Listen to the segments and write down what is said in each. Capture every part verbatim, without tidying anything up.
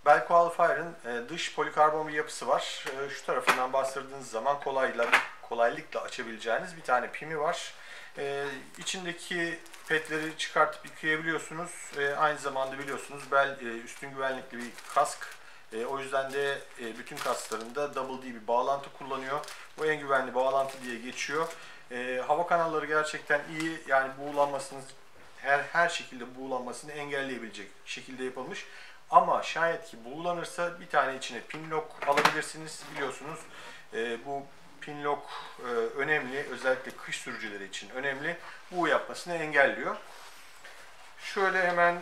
Bell Qualifier'ın e, dış polikarbon bir yapısı var. E, şu tarafından bastırdığınız zaman kolayla, kolaylıkla açabileceğiniz bir tane pimi var. E, içindeki petleri çıkartıp yıkayabiliyorsunuz. E, aynı zamanda biliyorsunuz Bell e, üstün güvenlikli bir kask. E, o yüzden de e, bütün kasklarında Double D bir bağlantı kullanıyor. Bu en güvenli bağlantı diye geçiyor. E, hava kanalları gerçekten iyi. Yani buğulanmasını her her şekilde buğulanmasını engelleyebilecek şekilde yapılmış. Ama şayet ki buğulanırsa bir tane içine pin lock alabilirsiniz. Biliyorsunuz e, bu pin lock e, önemli. Özellikle kış sürücüleri için önemli. Buğu yapmasını engelliyor. Şöyle hemen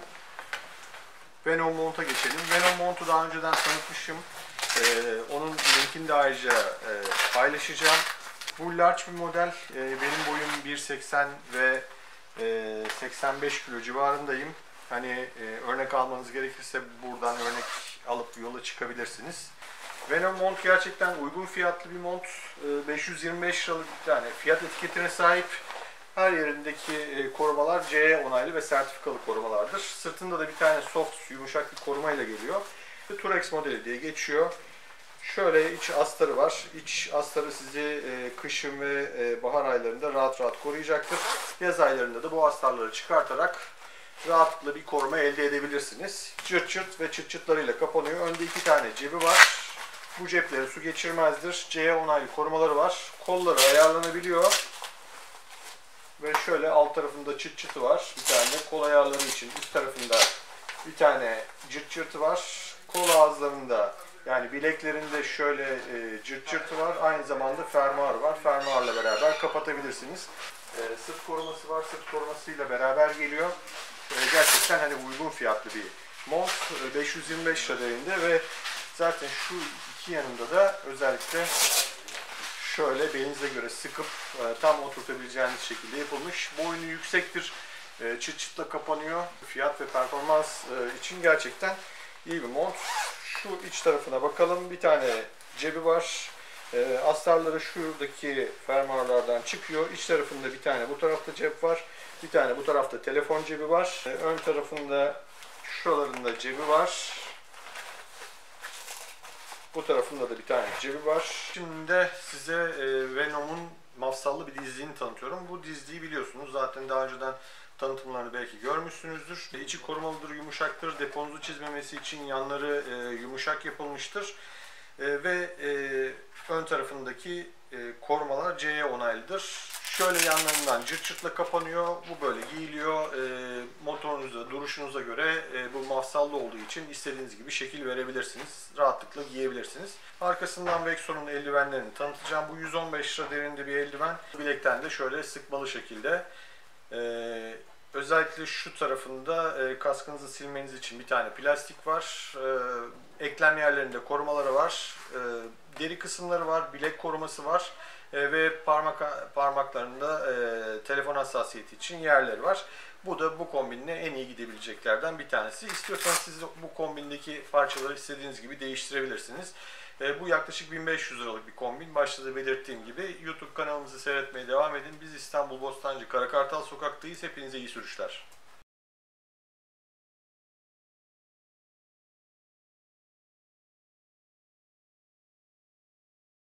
Venom Mount'a geçelim. Venom Mount'u daha önceden tanıtmışım. E, onun linkini de ayrıca e, paylaşacağım. Bu large bir model. E, benim boyum bir seksen ve e, seksen beş kilo civarındayım. Hani e, örnek almanız gerekirse buradan örnek alıp yola çıkabilirsiniz. Venom mont gerçekten uygun fiyatlı bir mont. E, beş yüz yirmi beş liralık bir tane fiyat etiketine sahip. Her yerindeki e, korumalar C E onaylı ve sertifikalı korumalardır. Sırtında da bir tane soft, yumuşak bir korumayla geliyor. Turex modeli diye geçiyor. Şöyle iç astarı var. İç astarı sizi e, kışın ve e, bahar aylarında rahat rahat koruyacaktır. Yaz aylarında da bu astarları çıkartarak rahatlıkla bir koruma elde edebilirsiniz. Çırt çırt ve çıt çıtlarıyla kapanıyor. Önde iki tane cebi var. Bu cepleri su geçirmezdir. C E onaylı korumaları var. Kolları ayarlanabiliyor. Ve şöyle alt tarafında çıt çıtı var. Bir tane kol ayarları için üst tarafında bir tane cırt cırtı var. Kol ağızlarında yani bileklerinde şöyle e, cırt cırtı var. Aynı zamanda fermuar var. Fermuarla beraber kapatabilirsiniz. E, sırt koruması var. Sırt korumasıyla beraber geliyor. E, gerçekten hani uygun fiyatlı bir mont. E, beş yüz yirmi beş lira değerinde ve zaten şu iki yanında da özellikle şöyle belinize göre sıkıp e, tam oturtabileceğiniz şekilde yapılmış. Boynu yüksektir. E, çıt çıtla kapanıyor. Fiyat ve performans e, için gerçekten iyi bir mont. Şu iç tarafına bakalım. Bir tane cebi var. E, astarları şuradaki fermuarlardan çıkıyor. İç tarafında bir tane bu tarafta cep var. Bir tane bu tarafta telefon cebi var. E, ön tarafında şuralarında cebi var. Bu tarafında da bir tane cebi var. Şimdi de size e, Venom'un mafsallı bir dizliğini tanıtıyorum. Bu dizliği biliyorsunuz zaten daha önceden tanıtımlarını belki görmüşsünüzdür. E, içi korumalıdır, yumuşaktır. Deponuzu çizmemesi için yanları e, yumuşak yapılmıştır. E, ve e, ön tarafındaki e, korumalar C E onaylıdır. Şöyle yanlarından cırt cırtla kapanıyor. Bu böyle giyiliyor. E, motorunuza, duruşunuza göre e, bu mafsallı olduğu için istediğiniz gibi şekil verebilirsiniz. Rahatlıkla giyebilirsiniz. Arkasından Vexon'un eldivenlerini tanıtacağım. Bu yüz on beş lira değerinde bir eldiven. Bilekten de şöyle sıkmalı şekilde. E, özellikle şu tarafında e, kaskınızı silmeniz için bir tane plastik var. E, eklem yerlerinde korumaları var. E, deri kısımları var. Bilek koruması var. E, ve parmak parmaklarında e, telefon hassasiyeti için yerleri var. Bu da bu kombinle en iyi gidebileceklerden bir tanesi. İstiyorsanız siz bu kombindeki parçaları istediğiniz gibi değiştirebilirsiniz. E, bu yaklaşık bin beş yüz liralık bir kombin. Başta da belirttiğim gibi YouTube kanalımızı seyretmeye devam edin. Biz İstanbul Bostancı Karakartal Sokak'tayız. Hepinize iyi sürüşler.